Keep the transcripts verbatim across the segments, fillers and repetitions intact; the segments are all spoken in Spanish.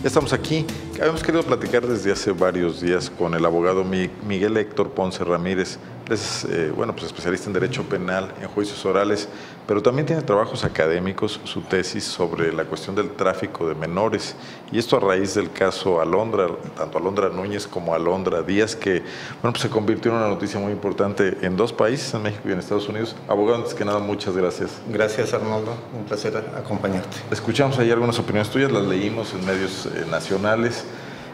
Ya estamos aquí. Habíamos querido platicar desde hace varios días con el abogado Miguel Héctor Ponce Ramírez. Él es eh, bueno, pues especialista en Derecho Penal, en juicios orales, pero también tiene trabajos académicos, su tesis sobre la cuestión del tráfico de menores. Y esto a raíz del caso Alondra, tanto Alondra Núñez como Alondra Díaz, que bueno, pues se convirtió en una noticia muy importante en dos países, en México y en Estados Unidos. Abogado, antes que nada, muchas gracias. Gracias, Arnoldo. Un placer acompañarte. Escuchamos ahí algunas opiniones tuyas, las leímos en medios eh, nacionales.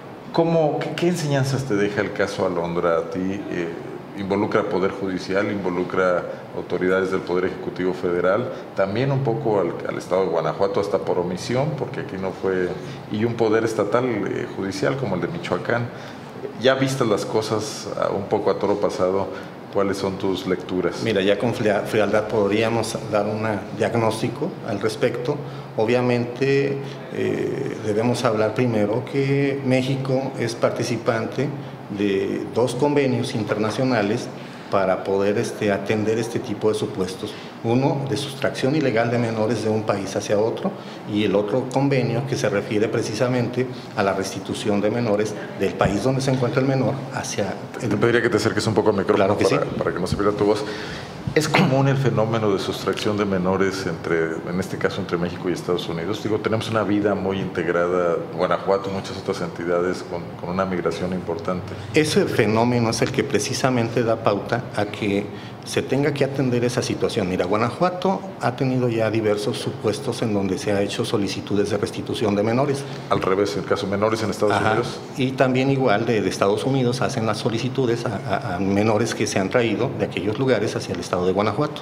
¿Cómo, qué, ¿Qué enseñanzas te deja el caso Alondra a ti? Eh, ¿Involucra Poder Judicial, involucra autoridades del Poder Ejecutivo Federal, también un poco al, al Estado de Guanajuato, hasta por omisión, porque aquí no fue, y un Poder Estatal eh, Judicial como el de Michoacán? Ya vistas las cosas uh, un poco a toro pasado, ¿cuáles son tus lecturas? Mira, ya con frialdad podríamos dar un diagnóstico al respecto. Obviamente eh, debemos hablar primero que México es participante de dos convenios internacionales para poder este, atender este tipo de supuestos. Uno de sustracción ilegal de menores de un país hacia otro, y el otro convenio que se refiere precisamente a la restitución de menores del país donde se encuentra el menor hacia... El... Te pediría que te acerques un poco al micrófono. Claro que para, sí. para que no se pierda tu voz. ¿Es común el fenómeno de sustracción de menores, entre, en este caso entre México y Estados Unidos? Digo, tenemos una vida muy integrada, Guanajuato, muchas otras entidades con, con una migración importante. Ese fenómeno es el que precisamente da pauta a que se tenga que atender esa situación. Mira, Guanajuato ha tenido ya diversos supuestos en donde se ha hecho solicitudes de restitución de menores. Al revés, en el caso de menores en Estados Ajá. Unidos. Y también igual de, de Estados Unidos hacen las solicitudes a, a, a menores que se han traído de aquellos lugares hacia el estado de Guanajuato.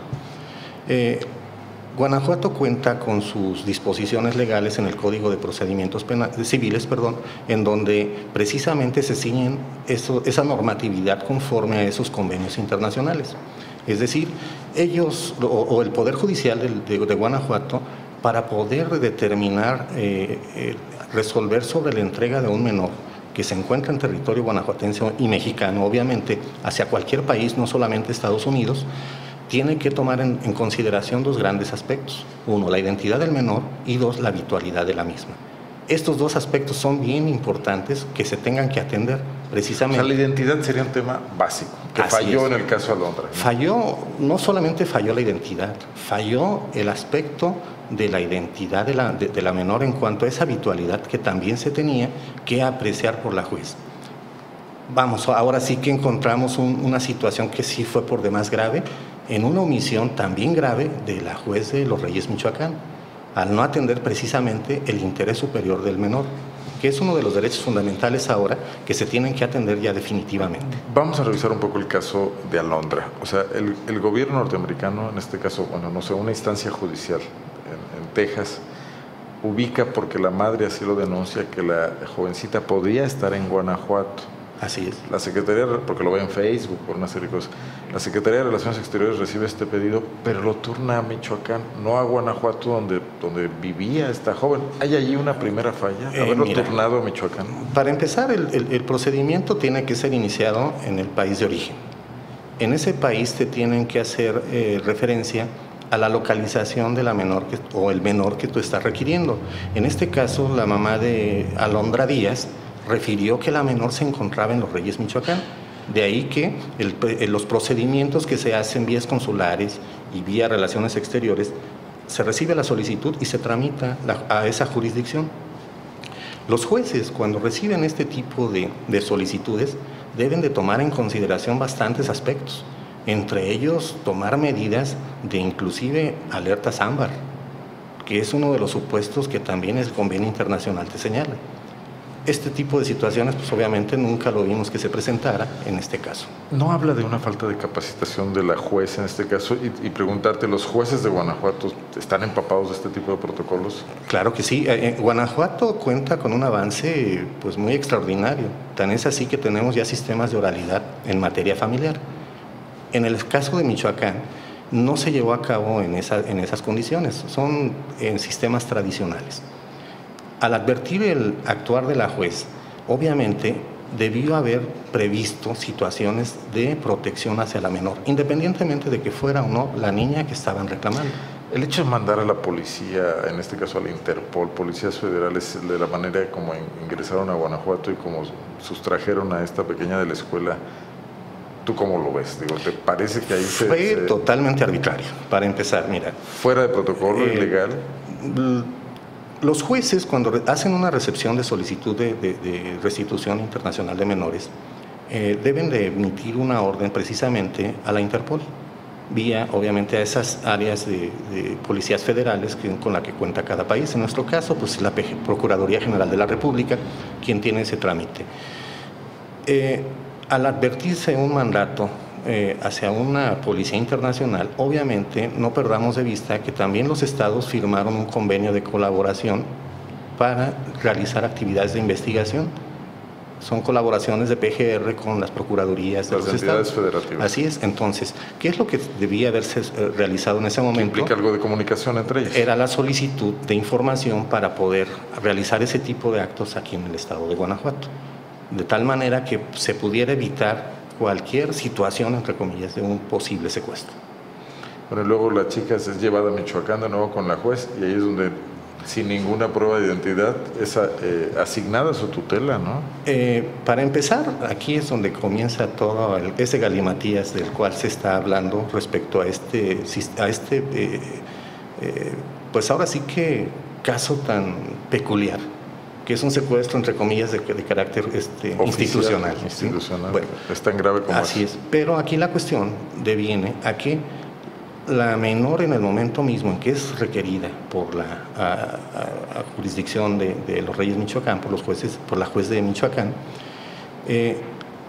Eh, Guanajuato cuenta con sus disposiciones legales en el Código de Procedimientos Penales, Civiles, perdón, en donde precisamente se ciñen eso, esa normatividad conforme a esos convenios internacionales. Es decir, ellos o, o el Poder Judicial de, de, de Guanajuato, para poder determinar, eh, eh, resolver sobre la entrega de un menor que se encuentra en territorio guanajuatense y mexicano, obviamente, hacia cualquier país, no solamente Estados Unidos, tiene que tomar en, en consideración dos grandes aspectos. Uno, la identidad del menor, y dos, la habitualidad de la misma. Estos dos aspectos son bien importantes que se tengan que atender precisamente. O sea, la identidad sería un tema básico, que Así falló es. en el caso Alondra, ¿no? Falló, no solamente falló la identidad, falló el aspecto de la identidad de la, de, de la menor en cuanto a esa habitualidad que también se tenía que apreciar por la juez. Vamos, ahora sí que encontramos un, una situación que sí fue por demás grave, en una omisión también grave de la juez de Los Reyes, Michoacán, al no atender precisamente el interés superior del menor, que es uno de los derechos fundamentales ahora que se tienen que atender ya definitivamente. Vamos a revisar un poco el caso de Alondra. O sea, el, el gobierno norteamericano, en este caso, bueno, no sé, una instancia judicial en, en Texas, ubica, porque la madre así lo denuncia, que la jovencita podría estar en Guanajuato. Así es. La Secretaría, porque lo ve en Facebook, por una serie de cosas, la Secretaría de Relaciones Exteriores recibe este pedido, pero lo turna a Michoacán, no a Guanajuato, donde, donde vivía esta joven. ¿Hay allí una primera falla? ¿Haberlo eh, mira, turnado a Michoacán? Para empezar, el, el, el procedimiento tiene que ser iniciado en el país de origen. En ese país te tienen que hacer eh, referencia a la localización de la menor que, o el menor que tú estás requiriendo. En este caso, la mamá de Alondra Díaz refirió que la menor se encontraba en Los Reyes, Michoacán. De ahí que el, los procedimientos que se hacen vías consulares y vía relaciones exteriores, se recibe la solicitud y se tramita la, a esa jurisdicción. Los jueces, cuando reciben este tipo de, de solicitudes, deben de tomar en consideración bastantes aspectos, entre ellos tomar medidas de inclusive alertas ámbar, que es uno de los supuestos que también el convenio internacional te señala. Este tipo de situaciones, pues obviamente nunca lo vimos que se presentara en este caso. ¿No habla de una falta de capacitación de la juez en este caso? Y, y preguntarte, ¿los jueces de Guanajuato están empapados de este tipo de protocolos? Claro que sí. Eh, Guanajuato cuenta con un avance pues muy extraordinario. Tan es así que tenemos ya sistemas de oralidad en materia familiar. En el caso de Michoacán, no se llevó a cabo en, esa, en esas condiciones. Son en sistemas tradicionales. Al advertir el actuar de la juez, obviamente debió haber previsto situaciones de protección hacia la menor, independientemente de que fuera o no la niña que estaban reclamando. El hecho de mandar a la policía, en este caso a la Interpol, policías federales, de la manera como ingresaron a Guanajuato y como sustrajeron a esta pequeña de la escuela, ¿tú cómo lo ves? Digo, ¿te parece que ahí se...? Fue se... totalmente arbitrario, para empezar, mira. ¿Fuera de protocolo, eh, ilegal? Los jueces, cuando hacen una recepción de solicitud de, de, de restitución internacional de menores, eh, deben de emitir una orden precisamente a la Interpol, vía obviamente a esas áreas de, de policías federales que, con la que cuenta cada país. En nuestro caso, pues la Procuraduría General de la República, quien tiene ese trámite. Eh, al advertirse un mandato eh, hacia una policía internacional, obviamente no perdamos de vista que también los estados firmaron un convenio de colaboración para realizar actividades de investigación. Son colaboraciones de P G R con las procuradurías de las los entidades estados. federativas. Así es. Entonces, ¿qué es lo que debía haberse realizado en ese momento? ¿Implica algo de comunicación entre ellos? Era la solicitud de información para poder realizar ese tipo de actos aquí en el estado de Guanajuato, de tal manera que se pudiera evitar cualquier situación, entre comillas, de un posible secuestro. Bueno, y luego la chica es llevada a Michoacán de nuevo con la juez y ahí es donde, sin ninguna prueba de identidad, es eh, asignada su tutela, ¿no? Eh, para empezar, aquí es donde comienza todo el, ese galimatías del cual se está hablando respecto a este, a este eh, eh, pues ahora sí que caso tan peculiar, que es un secuestro, entre comillas, de, de carácter este, Oficial, institucional. institucional. Bueno, es tan grave como así es. Pero aquí la cuestión deviene a que la menor, en el momento mismo en que es requerida por la a, a, a jurisdicción de, de los Reyes Michoacán, por los jueces, por la juez de Michoacán, eh,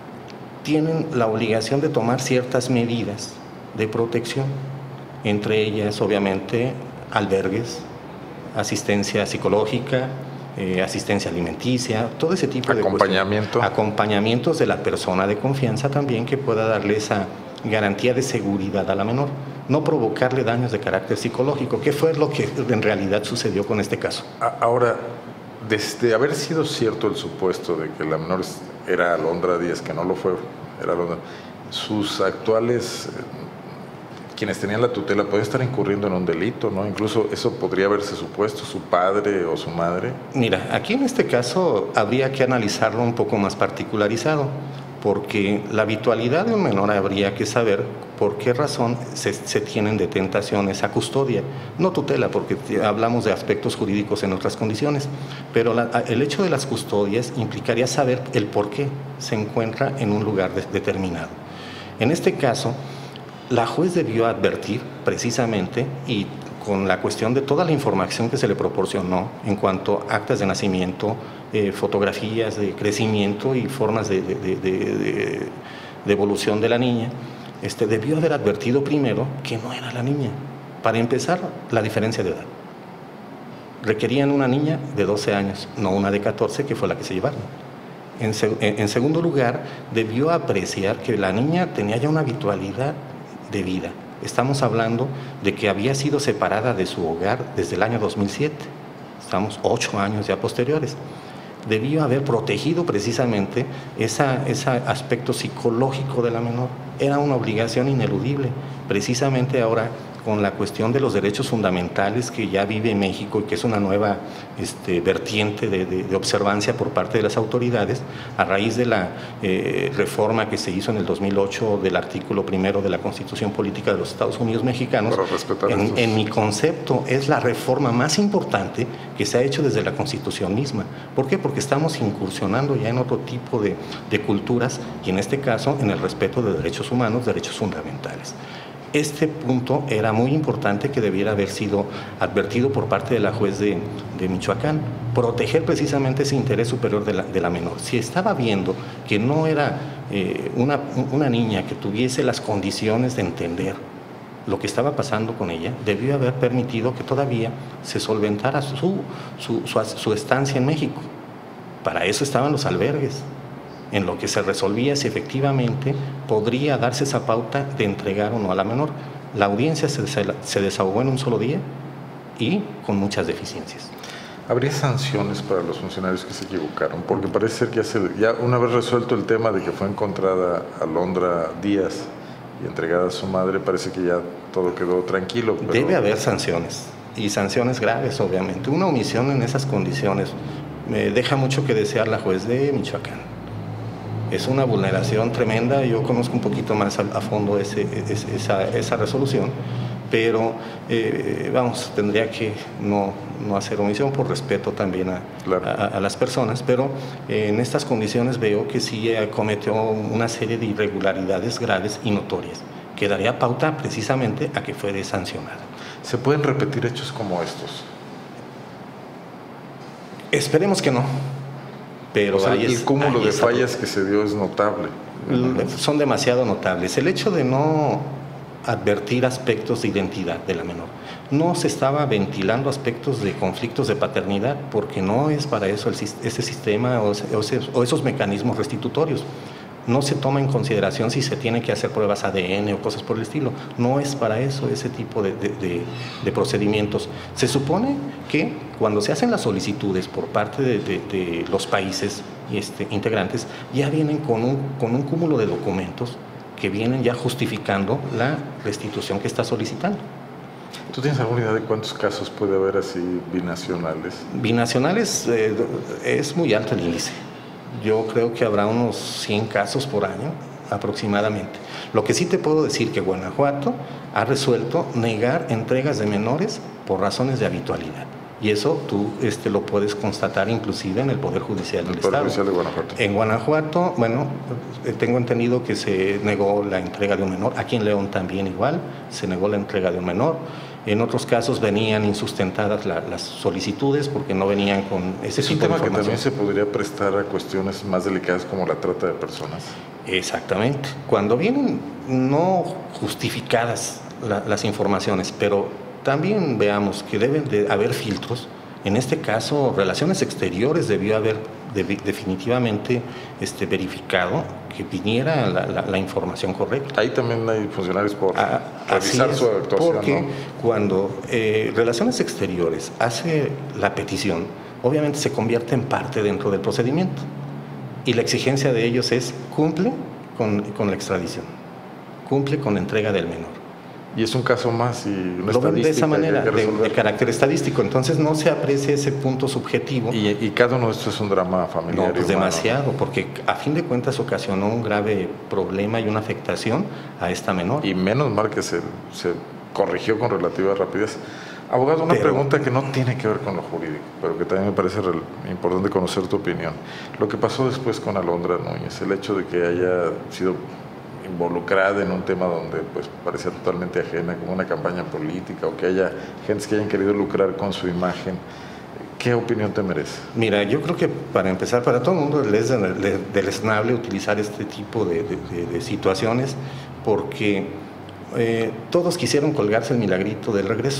tienen la obligación de tomar ciertas medidas de protección, entre ellas, obviamente, albergues, asistencia psicológica, Eh, asistencia alimenticia, todo ese tipo de acompañamiento. Acompañamientos de la persona de confianza también que pueda darle esa garantía de seguridad a la menor, no provocarle daños de carácter psicológico, que fue lo que en realidad sucedió con este caso. Ahora, desde haber sido cierto el supuesto de que la menor era Alondra Díaz, que no lo fue, era Alondra, sus actuales... quienes tenían la tutela pueden estar incurriendo en un delito, ¿no? Incluso eso podría haberse supuesto, su padre o su madre. Mira, aquí en este caso habría que analizarlo un poco más particularizado, porque la habitualidad de un menor habría que saber por qué razón se, se tienen de tentaciones a custodia, no tutela, porque hablamos de aspectos jurídicos en otras condiciones, pero la, el hecho de las custodias implicaría saber el por qué se encuentra en un lugar de, determinado. En este caso, la juez debió advertir precisamente, y con la cuestión de toda la información que se le proporcionó en cuanto a actas de nacimiento, eh, fotografías de crecimiento y formas de, de, de, de, de evolución de la niña, este, debió haber advertido primero que no era la niña. Para empezar, la diferencia de edad. Requerían una niña de doce años, no una de catorce, que fue la que se llevaron. En, en segundo lugar, debió apreciar que la niña tenía ya una habitualidad de vida. Estamos hablando de que había sido separada de su hogar desde el año dos mil siete. Estamos ocho años ya posteriores. Debió haber protegido precisamente esa, ese aspecto psicológico de la menor. Era una obligación ineludible. Precisamente ahora, con la cuestión de los derechos fundamentales que ya vive México y que es una nueva este, vertiente de, de, de observancia por parte de las autoridades, a raíz de la eh, reforma que se hizo en el dos mil ocho del artículo primero de la Constitución Política de los Estados Unidos Mexicanos, en, en mi concepto es la reforma más importante que se ha hecho desde la Constitución misma. ¿Por qué? Porque estamos incursionando ya en otro tipo de, de culturas y en este caso en el respeto de derechos humanos, derechos fundamentales. Este punto era muy importante que debiera haber sido advertido por parte de la juez de, de Michoacán, proteger precisamente ese interés superior de la, de la menor. Si estaba viendo que no era eh, una, una niña que tuviese las condiciones de entender lo que estaba pasando con ella, debió haber permitido que todavía se solventara su, su, su, su estancia en México. Para eso estaban los albergues, en lo que se resolvía si efectivamente podría darse esa pauta de entregar o no a la menor. La audiencia se, se, se desahogó en un solo día y con muchas deficiencias. ¿Habría sanciones para los funcionarios que se equivocaron? Porque parece ser que ya, se, ya una vez resuelto el tema de que fue encontrada Alondra Díaz y entregada a su madre, parece que ya todo quedó tranquilo. Pero... Debe haber sanciones, y sanciones graves, obviamente. Una omisión en esas condiciones me deja mucho que desear la juez de Michoacán. Es una vulneración tremenda. Yo conozco un poquito más a, a fondo ese, ese, esa, esa resolución, pero eh, vamos, tendría que no, no hacer omisión por respeto también a, claro. a, a las personas, pero eh, en estas condiciones veo que sí eh, cometió una serie de irregularidades graves y notorias, que daría pauta precisamente a que fuere sancionada. ¿Se pueden repetir hechos como estos? Esperemos que no. Pero o sea, ahí el es, cúmulo de es fallas que se dio es notable. Son demasiado notables. El hecho de no advertir aspectos de identidad de la menor. No se estaba ventilando aspectos de conflictos de paternidad, porque no es para eso el, ese sistema o, o esos mecanismos restitutorios. No se toma en consideración si se tienen que hacer pruebas A D N o cosas por el estilo. No es para eso ese tipo de, de, de, de procedimientos. Se supone que cuando se hacen las solicitudes por parte de, de, de los países este, integrantes, ya vienen con un, con un cúmulo de documentos que vienen ya justificando la restitución que está solicitando. ¿Tú tienes alguna idea de cuántos casos puede haber así binacionales? Binacionales eh, es muy alto el índice. Yo creo que habrá unos cien casos por año aproximadamente. Lo que sí te puedo decir que Guanajuato ha resuelto negar entregas de menores por razones de habitualidad. Y eso tú este, lo puedes constatar inclusive en el Poder Judicial del Estado. El Poder Judicial de Guanajuato. En Guanajuato, bueno, tengo entendido que se negó la entrega de un menor. Aquí en León también igual, se negó la entrega de un menor. En otros casos venían insustentadas la, las solicitudes porque no venían con ese es tipo de información. Es un tema que también se podría prestar a cuestiones más delicadas como la trata de personas. Exactamente. Cuando vienen no justificadas la, las informaciones, pero también veamos que deben de haber filtros. En este caso, Relaciones Exteriores debió haber de, definitivamente este, verificado que viniera la, la, la información correcta. Ahí también hay funcionarios por a, revisar es, su actuación. Porque ¿no? cuando eh, Relaciones Exteriores hace la petición, obviamente se convierte en parte dentro del procedimiento. Y la exigencia de ellos es cumple con, con la extradición, cumple con la entrega del menor. Y es un caso más y una lo ven de esa manera, de, de carácter estadístico. Entonces no se aprecia ese punto subjetivo. Y, y cada uno de estos es un drama familiar. No, pues y humano, demasiado, ¿no? porque a fin de cuentas ocasionó un grave problema y una afectación a esta menor. Y menos mal que se, se corrigió con relativa rapidez. Abogado, una pero, pregunta que no tiene que ver con lo jurídico, pero que también me parece importante conocer tu opinión. Lo que pasó después con Alondra Núñez, el hecho de que haya sido involucrada en un tema donde pues parecía totalmente ajena, como una campaña política, o que haya gentes que hayan querido lucrar con su imagen, ¿qué opinión te merece? Mira, yo creo que para empezar, para todo el mundo es deleznable utilizar este tipo de, de, de situaciones, porque eh, todos quisieron colgarse el milagrito del regreso,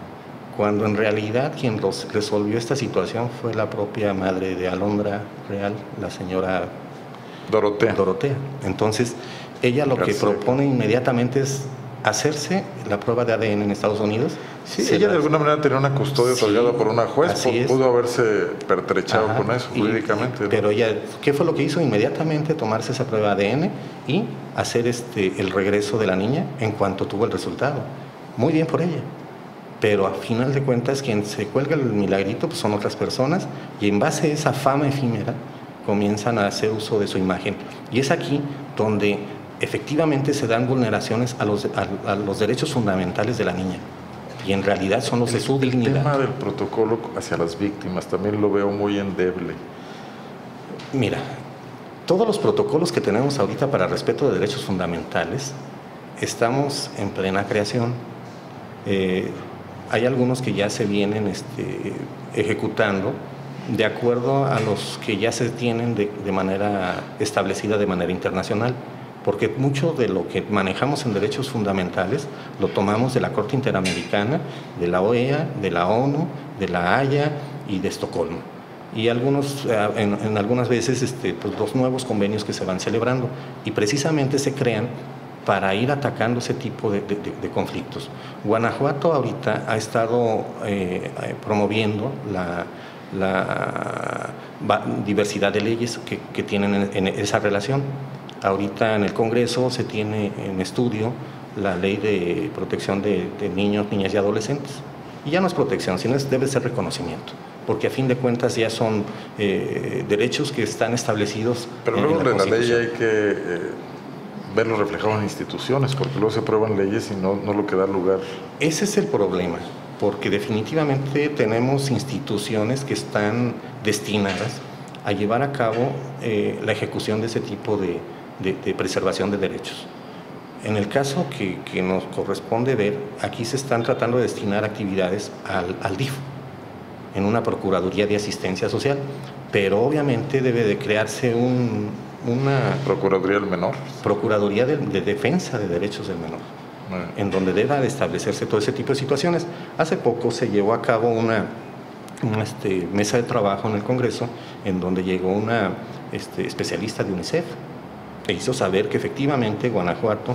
cuando en realidad quien los resolvió esta situación fue la propia madre de Alondra Real, la señora Dorotea. Dorotea. Entonces, ella lo García. que propone inmediatamente es hacerse la prueba de A D N en Estados Unidos. Sí, ella la... de alguna manera tenía una custodia sí, otorgada por una juez, pudo haberse pertrechado Ajá, con eso y, jurídicamente. ¿no? Pero ella, ¿qué fue lo que hizo? Inmediatamente tomarse esa prueba de A D N y hacer este, el regreso de la niña en cuanto tuvo el resultado. Muy bien por ella. Pero a final de cuentas quien se cuelga el milagrito pues son otras personas y en base a esa fama efímera comienzan a hacer uso de su imagen. Y es aquí donde efectivamente se dan vulneraciones a los, a, a los derechos fundamentales de la niña. Y en realidad son los de su dignidad. El tema del protocolo hacia las víctimas también lo veo muy endeble. Mira, todos los protocolos que tenemos ahorita para respeto de derechos fundamentales, estamos en plena creación. Eh, hay algunos que ya se vienen este, ejecutando de acuerdo a los que ya se tienen de, de manera establecida de manera internacional, porque mucho de lo que manejamos en derechos fundamentales lo tomamos de la Corte Interamericana, de la O E A, de la ONU, de la Haya y de Estocolmo. Y algunos, en, en algunas veces este, pues los nuevos convenios que se van celebrando y precisamente se crean para ir atacando ese tipo de, de, de conflictos. Guanajuato ahorita ha estado eh, promoviendo la, la diversidad de leyes que, que tienen en, en esa relación. Ahorita en el Congreso se tiene en estudio la ley de protección de, de niños, niñas y adolescentes. Y ya no es protección, sino es, debe ser reconocimiento, porque a fin de cuentas ya son eh, derechos que están establecidos. Pero luego de la ley hay que eh, verlo reflejado en instituciones, porque luego se aprueban leyes y no, no lo que da lugar. Ese es el problema, porque definitivamente tenemos instituciones que están destinadas a llevar a cabo eh, la ejecución de ese tipo de, de, de preservación de derechos. En el caso que, que nos corresponde ver, aquí se están tratando de destinar actividades al, al D I F, en una Procuraduría de Asistencia Social, pero obviamente debe de crearse un, una... ¿Procuraduría del Menor? Procuraduría de, de Defensa de Derechos del Menor, bueno, en donde deba de establecerse todo ese tipo de situaciones. Hace poco se llevó a cabo una, una este, mesa de trabajo en el Congreso, en donde llegó una este, especialista de UNICEF, e hizo saber que efectivamente Guanajuato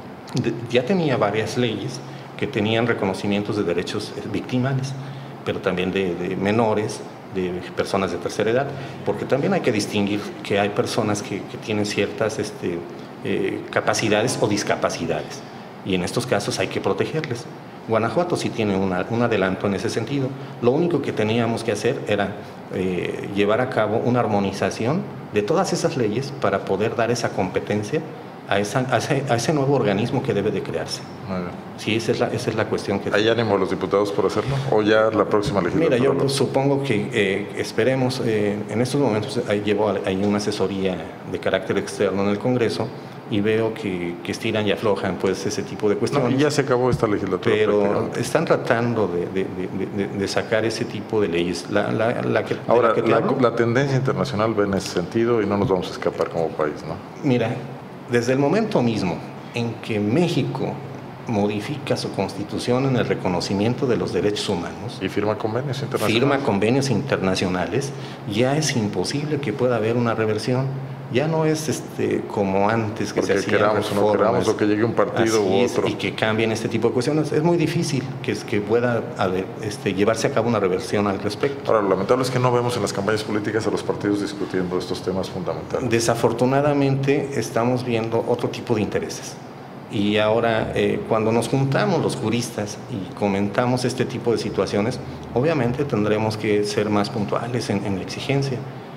ya tenía varias leyes que tenían reconocimientos de derechos victimales, pero también de, de menores, de personas de tercera edad, porque también hay que distinguir que hay personas que, que tienen ciertas este, eh, capacidades o discapacidades, y en estos casos hay que protegerles. Guanajuato sí tiene una, un adelanto en ese sentido. Lo único que teníamos que hacer era eh, llevar a cabo una armonización de todas esas leyes para poder dar esa competencia a, esa, a, ese, a ese nuevo organismo que debe de crearse. Bueno. Sí, esa es la, esa es la cuestión. que ¿Hay ánimo a los diputados por hacerlo? ¿O ya la próxima legislatura? Mira, yo pues, supongo que eh, esperemos, eh, en estos momentos hay, llevo, hay una asesoría de carácter externo en el Congreso, y veo que, que estiran y aflojan pues ese tipo de cuestiones. No, y ya se acabó esta legislatura. Pero están tratando de, de, de, de sacar ese tipo de leyes. La, la, la que, Ahora, la, que la, la tendencia internacional va en ese sentido y no nos vamos a escapar como país, ¿no? Mira, desde el momento mismo en que México modifica su constitución en el reconocimiento de los derechos humanos y firma convenios internacionales, firma convenios internacionales, ya es imposible que pueda haber una reversión. Ya no es este como antes que porque se hacían queramos o no queramos, o que llegue un partido u otro. Y que cambien este tipo de cuestiones. Es muy difícil que, que pueda haber, este, llevarse a cabo una reversión al respecto. Ahora, lo lamentable es que no vemos en las campañas políticas a los partidos discutiendo estos temas fundamentales. Desafortunadamente estamos viendo otro tipo de intereses. Y ahora, eh, cuando nos juntamos los juristas y comentamos este tipo de situaciones, obviamente tendremos que ser más puntuales en, en la exigencia,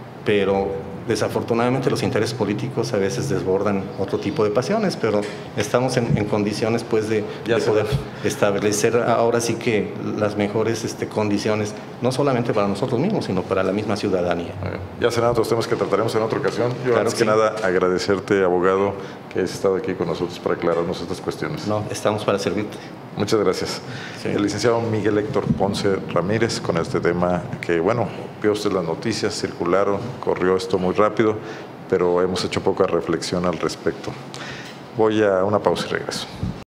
pero desafortunadamente los intereses políticos a veces desbordan otro tipo de pasiones, pero estamos en, en condiciones pues de, de poder establecer ahora sí que las mejores este, condiciones, no solamente para nosotros mismos, sino para la misma ciudadanía. Ya serán otros temas que trataremos en otra ocasión. Yo claro, antes que sí. nada agradecerte, abogado, que hayas estado aquí con nosotros para aclararnos estas cuestiones. No, estamos para servirte. Muchas gracias. Sí. El licenciado Miguel Héctor Ponce Ramírez con este tema que, bueno, vio usted las noticias, circularon, corrió esto muy rápido, pero hemos hecho poca reflexión al respecto. Voy a una pausa y regreso.